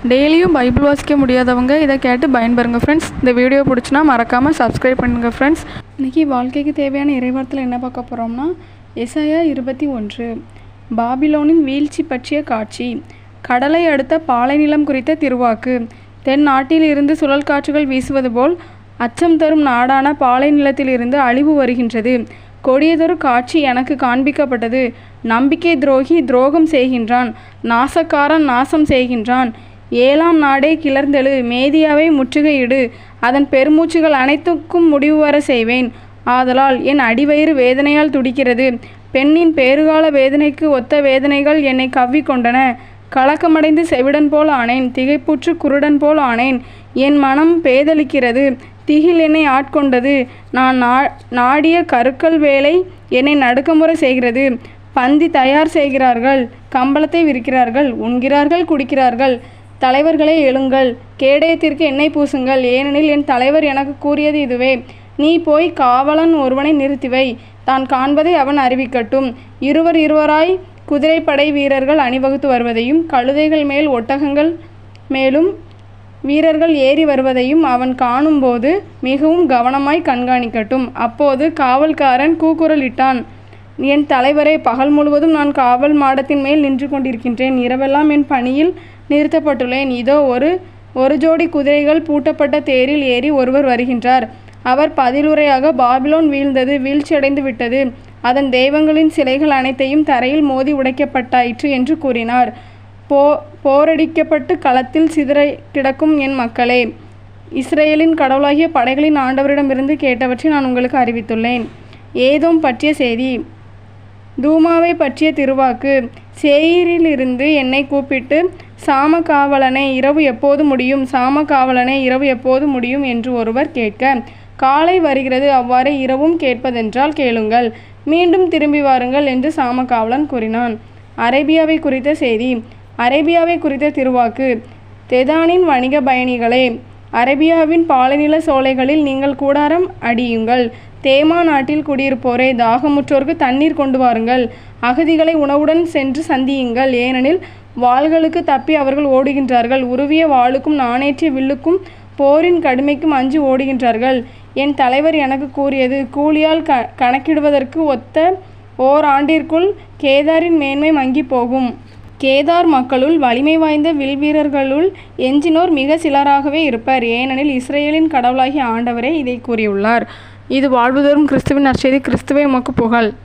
டெய்லியும் பைபிள் வாசிக்க முடியாதவங்க இதை கேட்டு பயன்பெறுங்க ஃப்ரெண்ட்ஸ். இந்த வீடியோ பிடிச்சினா மறக்காமல் சப்ஸ்கிரைப் பண்ணுங்கள் ஃப்ரெண்ட்ஸ். இன்றைக்கி வாழ்க்கைக்கு தேவையான இறைவார்த்தையில் என்ன பார்க்க போகிறோம்னா, எசாயா 21 பாபிலோனின் வீழ்ச்சி பற்றிய காட்சி. கடலை அடுத்த பாலை நிலம் குறித்த திருவாக்கு. தென் நாட்டில் இருந்து சுழல் காற்றுகள் வீசுவது போல் அச்சம் தரும் நாடான பாலை நிலத்திலிருந்து அழிவு வருகின்றது. கொடியதொரு காட்சி எனக்கு காண்பிக்கப்பட்டது. நம்பிக்கை துரோகி துரோகம் செய்கின்றான், நாசக்காரன் நாசம் செய்கின்றான். ஏழாம் நாடே கிளர்ந்தெழு, மேதியாவை முற்றுகையிடு, அதன் பெருமூச்சுகள் அனைத்துக்கும் முடிவு வர செய்வேன். ஆதலால் என் அடிவயிறு வேதனையால் துடிக்கிறது. பெண்ணின் பேறுகால வேதனைக்கு ஒத்த வேதனைகள் என்னை கவ்விக்கொண்டன. கலக்கமடைந்து செவிடன் போல் ஆனேன், திகைப்புற்று குருடன் போல் ஆனேன். என் மனம் பேதலிக்கிறது, திகில் என்னை ஆட்கொண்டது. நான் நாடிய கருக்கல் வேலை என்னை நடுக்கமுற செய்கிறது. பந்தி தயார் செய்கிறார்கள், கம்பளத்தை விரிக்கிறார்கள், உண்கிறார்கள், குடிக்கிறார்கள். தலைவர்களே எழுங்கள், கேடயத்திற்கு எண்ணெய் பூசுங்கள், ஏனெனில் என் தலைவர் எனக்கு கூறியது இதுவே. நீ போய் காவலன் ஒருவனை நிறுத்திவை, தான் காண்பதை அவன் அறிவிக்கட்டும். இருவராய் குதிரைப்படை வீரர்கள் அணிவகுத்து வருவதையும் கழுதைகள் மேல் ஒட்டகங்கள் மேலும் வீரர்கள் ஏறி வருவதையும் அவன் காணும்போது மிகவும் கவனமாய் கண்காணிக்கட்டும். அப்போது காவல்காரன் கூக்குரலிட்டான், என் தலைவரே, பகல் முழுவதும் நான் காவல் மாடத்தின் மேல் நின்று கொண்டிருக்கின்றேன். இரவெல்லாம் என் பணியில் நிறுத்தப்பட்டுள்ளேன். இதோ ஒரு ஜோடி குதிரைகள் பூட்டப்பட்ட தேரில் ஏறி ஒருவர் வருகின்றார். அவர் பதிலுரையாக, பாபிலோன் வீழ்ந்தது, வீழ்ச்சியடைந்து விட்டது, அதன் தெய்வங்களின் சிலைகள் அனைத்தையும் தரையில் மோதி உடைக்கப்பட்டாயிற்று என்று கூறினார். போரடிக்கப்பட்டு களத்தில் சிதற கிடக்கும் என் மக்களே, இஸ்ரேலின் கடவுளாகிய படைகளின் ஆண்டவரிடமிருந்து கேட்டவற்றை நான் உங்களுக்கு அறிவித்துள்ளேன். ஏதோம் பற்றிய செய்தி. தூமாவை பற்றிய திருவாக்கு. சேயீரிலிருந்து என்னை கூப்பிட்டு, சாம காவலனே, இரவு எப்போது முடியும், சாம காவலனே, இரவு எப்போது முடியும் என்று ஒருவர் கேட்க, காலை வருகிறது, அவ்வாறே இரவும் கேட்பதென்றால் கேளுங்கள், மீண்டும் திரும்பி வாருங்கள் என்று சாம காவலன் கூறினான். அரேபியாவை குறித்த செய்தி. அரேபியாவை குறித்த திருவாக்கு. தெதானின் வணிக பயணிகளே, அரேபியாவின் பாலைநில சோலைகளில் நீங்கள் கூடாரம் அடியுங்கள். தேமா நாட்டில் குடியிருப்போரே, தாகமுற்றோருக்கு தண்ணீர் கொண்டு வாருங்கள். அகதிகளை உணவுடன் சென்று சந்தியுங்கள், ஏனெனில் வாள்களுக்கு தப்பி அவர்கள் ஓடுகின்றார்கள். உருவிய வாளுக்கும் நாணேற்றிய வில்லுக்கும் போரின் கடுமைக்கும் அஞ்சி ஓடுகின்றார்கள். என் தலைவர் எனக்கு கூறியது, கூலியால் கணக்கிடுவதற்கு ஒத்த ஓராண்டிற்குள் கேதாரின் மேன்மை மங்கி போகும். கேதார் மக்களுள் வலிமை வாய்ந்த வில்வீரர்களுள் எஞ்சினோர் மிக சிலராகவே இருப்பர், ஏனெனில் இஸ்ரேலின் கடவுளாகிய ஆண்டவரே இதை கூறியுள்ளார். இது வாழ்வு தரும் கிறிஸ்துவின் நற்செய்தி. கிறிஸ்துவே உமக்கு புகழ்.